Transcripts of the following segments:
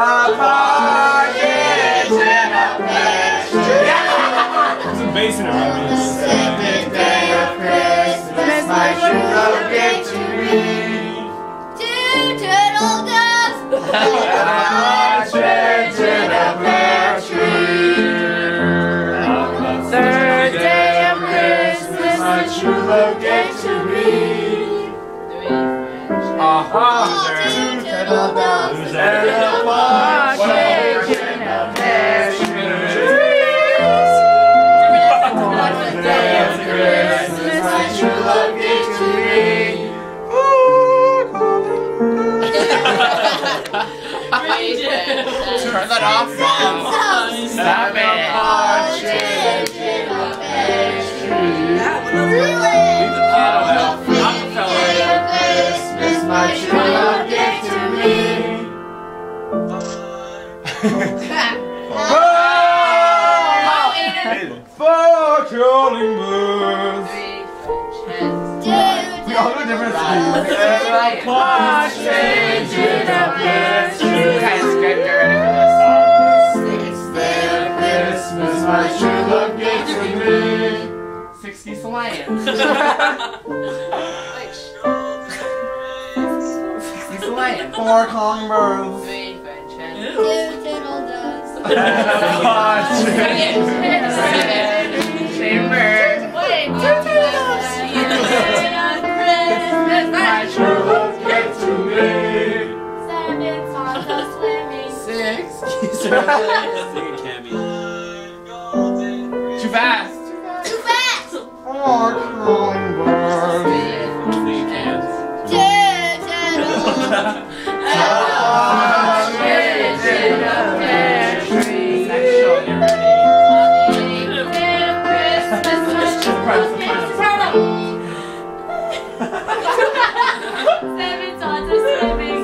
partridge in a pear tree. There's some bass in it, right? On the second day of Christmas, my true love gave to me Two turtle doves. a partridge in a pear tree. On the third day of Christmas, my true love gave to me a turtle doves and a partridge in a pear tree. On the day of Christmas, my true love gave to me. Turn that off, Mom. Stop it. Partridge in a pear tree. On the fifth day of Christmas, my true love gave to me. Four calling birds. We all do different things. Partridge in a pear tree. Sixth day of Christmas, my true love gave to me 60 lions. 60 lions. Four calling birds. Two turtle doves. Partridge chamber. Wait, two turtle doves. My true love gave to me. Seven Santa swimming. Six. Sing a cameo. Too fast. Too fast. Four calling birds. Sing a can. Two turtle doves. Partridge in a pear tree. Seven Santa swimming.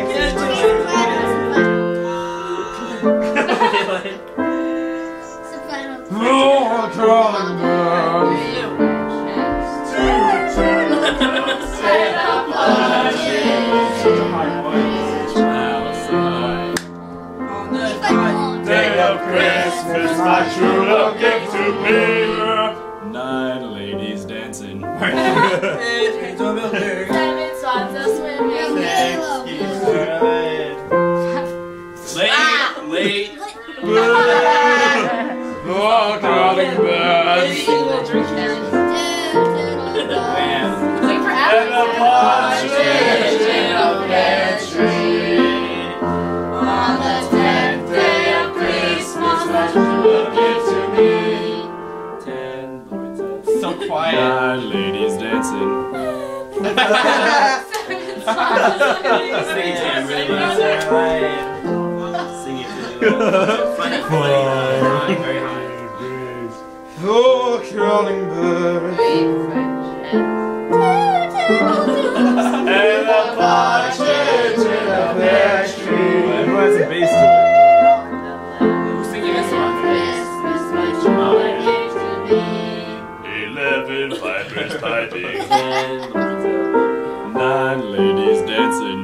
Four calling birds. Two turtle doves and a partridge. Day of Christmas, my true love gave to me. 9 ladies dancing. Seven Santa swimming. Late. Four calling birds. Two turtle doves. Wait for And a partridge in a pear tree. On the 10th day of Christmas, my true love gave to me 10 lords. So quiet. 9 ladies dancing. Seven Santa swimming. Sing it, Cam, really. Sing it to very high. Four calling birds. And a partridge in a pear tree. Everyone has some bass to it. Who's singing this one? 11 pipers piping. 9 ladies dancing.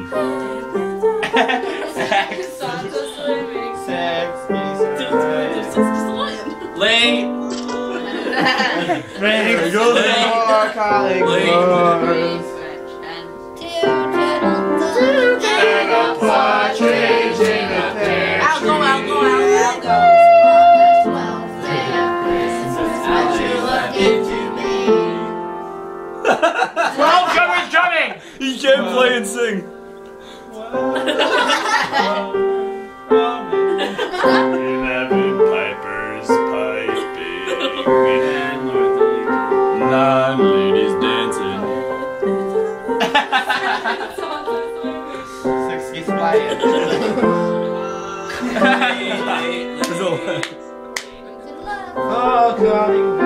Santa swimming. Late. There go. Four calling birds. Two turtle doves. And a partridge in a pear tree. I'll go. On the 12th day of Christmas, my true love gave to me. 12 drummers drumming! You can't play and sing. 11 pipers piping. 9 ladies dancing. 60 lions. There's a Oh, calling